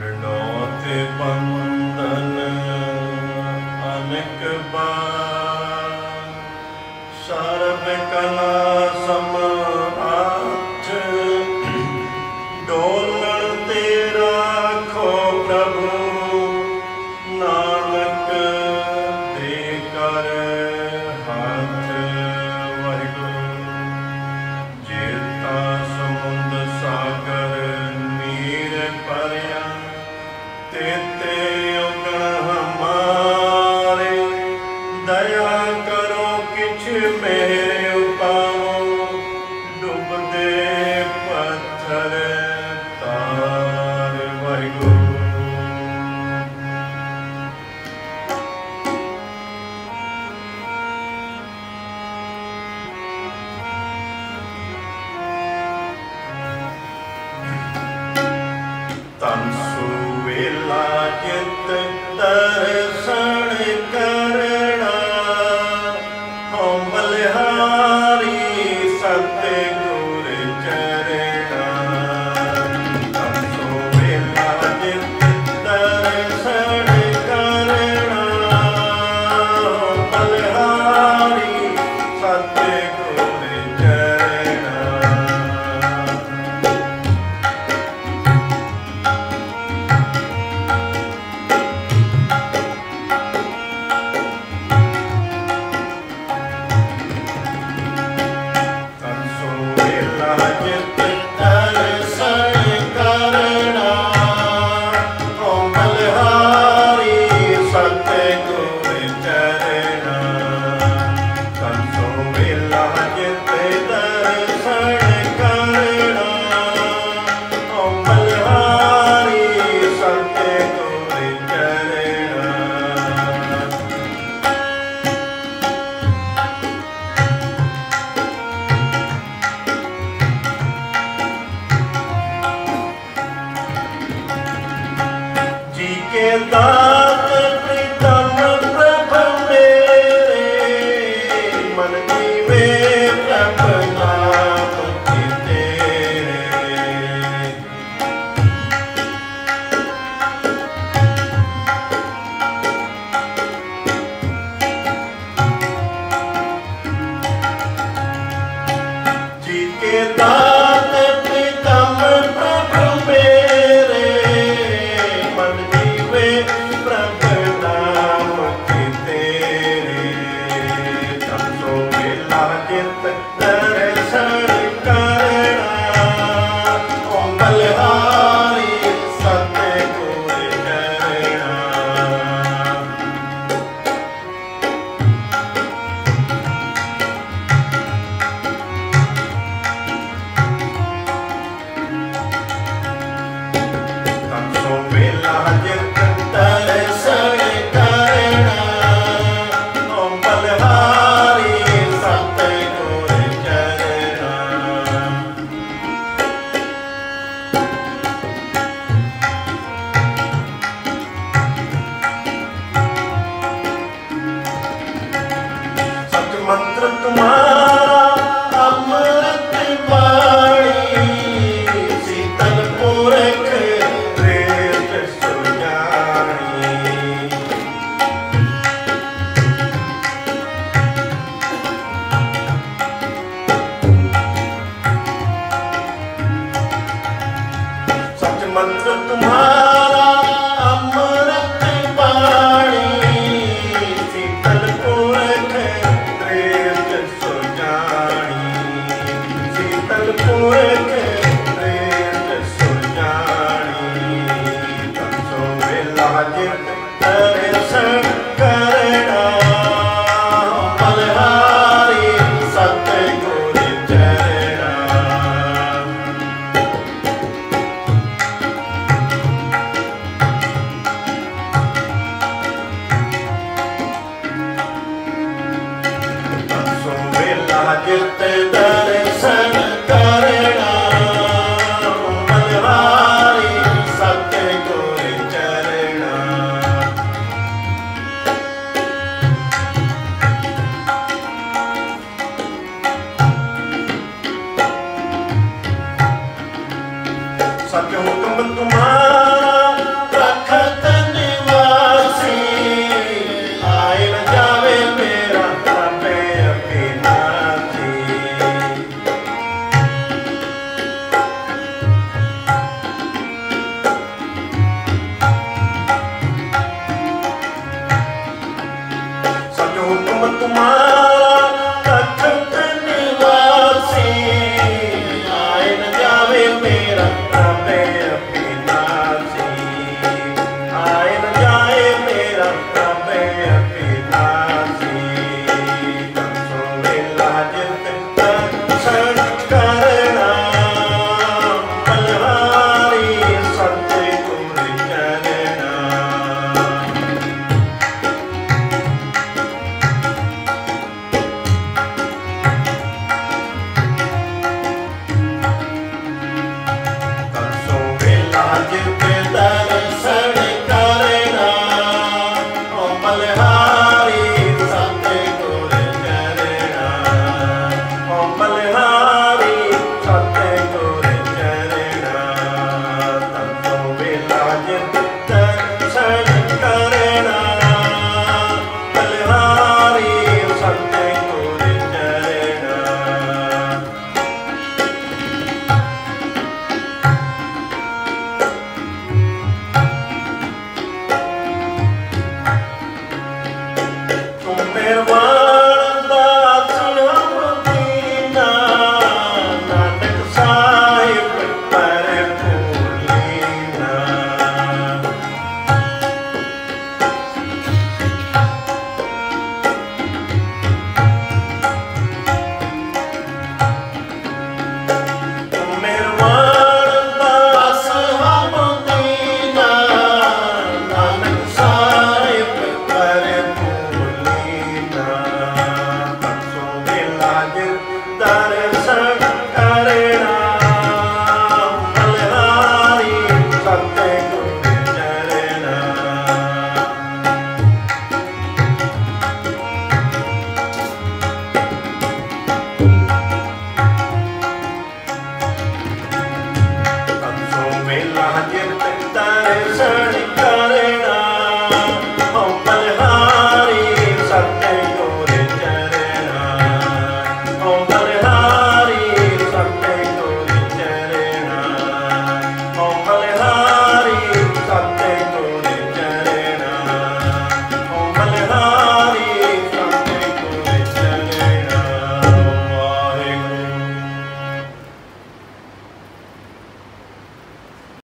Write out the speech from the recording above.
डोते बंधन अनेक बार सर्व कला सम आठ डोलण तेरा खो प्रभु नानक दे कर हाथ वाहिगुरु जेता समुंद सागर नीर परिया तेते उगण हमारे दया करो किछ मेरे उपाओ डूबदे पत्थर तार वाहिगुरु तन सुवेला चित दर्शन करना हम बलिहारी सतगुर चरणा तन सुवेला चित दर्शन करना हम बलिहारी सतगुर चरणा दात प्रीतम प्रभ मेरे मन जीवे प्रभ नाम तेरे जी के दात प्रीतम प्रभ मेरे मन प्रभ नाम तेरे तम सो वेला चित दर्शन करना ओम बलिहारी सतगुर चरणा तम सो वेला चित दर्शन करना ओम बलिहारी सतगुर चरणा सच मंत्र तुम्हारा अमृत वाणी शीतल पुरख प्रेत सुजानी सच मंत्र तुम्हारा अमृत वाणी शीतल पुरख प्रेत सुजानी शीतल पुरख प्रेत सुजानी तम सो वेला चित दर्शन करना बलिहारी सतगुर चरणा चित दर्शन करना बलिहारी सतगुर चरणा सत्य हुक्म तुम्हारा